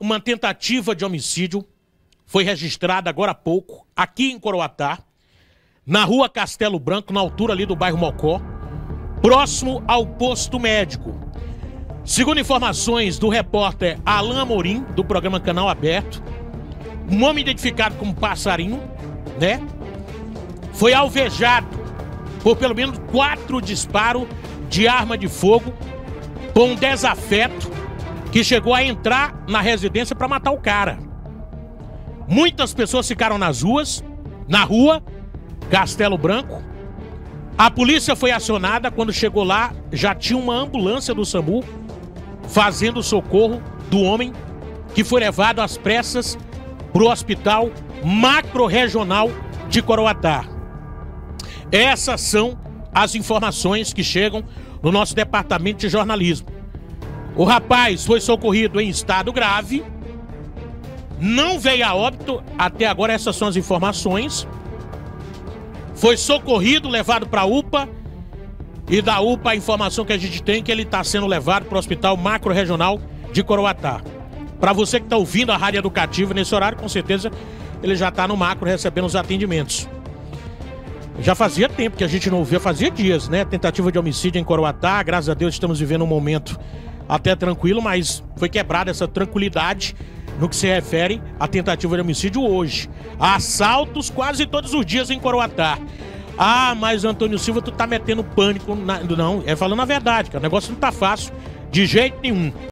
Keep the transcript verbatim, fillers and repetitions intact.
uma tentativa de homicídio foi registrada agora há pouco, aqui em Coroatá, na rua Castelo Branco, na altura ali do bairro Mocó, próximo ao posto médico. Segundo informações do repórter Alain Amorim, do programa Canal Aberto, um homem identificado como Passarinho, né, foi alvejado por pelo menos quatro disparos de arma de fogo por um desafeto que chegou a entrar na residência para matar o cara. Muitas pessoas ficaram nas ruas, na rua Castelo Branco. A polícia foi acionada. Quando chegou lá, já tinha uma ambulância do SAMU fazendo socorro do homem, que foi levado às pressas para o hospital macro-regional de Coroatá. Essas são as informações que chegam no nosso departamento de jornalismo. O rapaz foi socorrido em estado grave, não veio a óbito, até agora essas são as informações. Foi socorrido, levado para a U P A, e da U P A a informação que a gente tem é que ele está sendo levado para o Hospital Macro-Regional de Coroatá. Para você que está ouvindo a Rádio Educativa nesse horário, com certeza ele já está no macro recebendo os atendimentos. Já fazia tempo que a gente não ouvia, fazia dias, né? Tentativa de homicídio em Coroatá, graças a Deus estamos vivendo um momento até tranquilo, mas foi quebrada essa tranquilidade no que se refere à tentativa de homicídio hoje. Há assaltos quase todos os dias em Coroatá. Ah, mas Antônio Silva, tu tá metendo pânico. Na... Não, é falando a verdade, que o negócio não tá fácil de jeito nenhum.